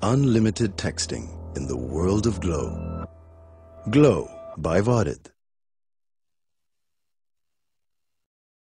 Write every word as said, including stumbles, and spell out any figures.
unlimited texting in the world of Glow. Glow by Varid.